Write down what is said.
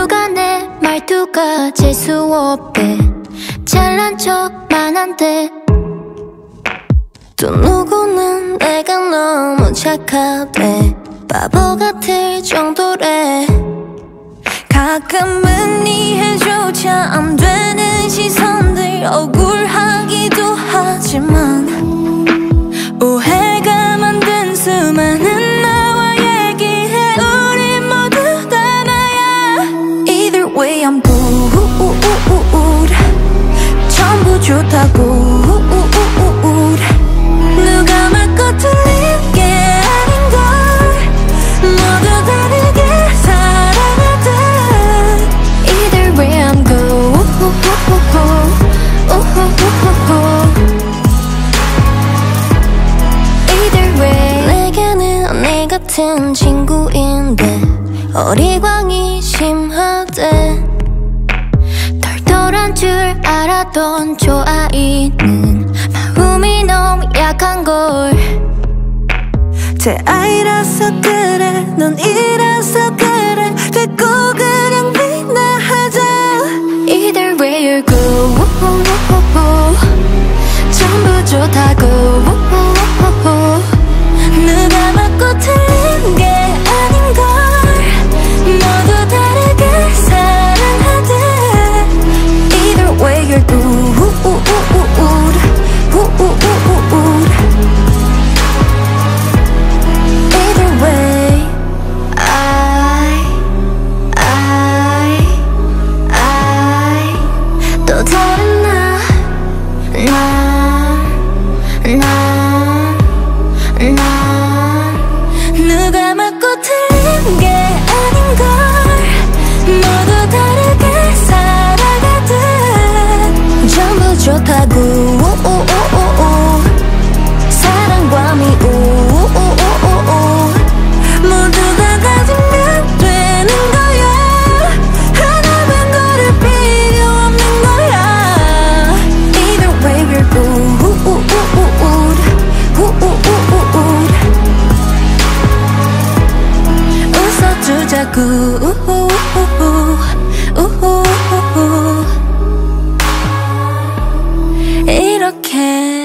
누가 내 말투가 재수없대. 잘난 척만 한대. 또 누구는 내가 너무 착하대. 바보 같을 정도래. 가끔은 이해조차 안 되는 시선들 억울하기도 하지만 오해가 만든 수많은 나와 얘기해. 우리 모두 다 나야. Either way I'm good. 전부 좋다고. 누가 맞고 틀린 게 아닌걸. 모두 다르게 사랑하듯. Either way I'm good. Either way 내게는 언니 같은 친구인데 어리광이 심하대. 털털한 줄 알았던 저 아이는 마음이 너무 약한걸. 제 아이라서 그래, 넌 이라서 그래. 됐고 그냥 빛나하자. Either way you're good. 전부 좋다고. 누가 맞고 틀린 게 아닌걸. 모두 다르게 사랑하듯. Either way you're good. Either way 또 다른 누가 맞고 틀린 게 아닌걸. 모두 다르게 살아가듯. 전부 좋다고. 사랑과 미움 모두가 가지면 되는 거야. 하나 된 거를 필요 없는 거야. Either way we're good. 웃어주자고. 이렇게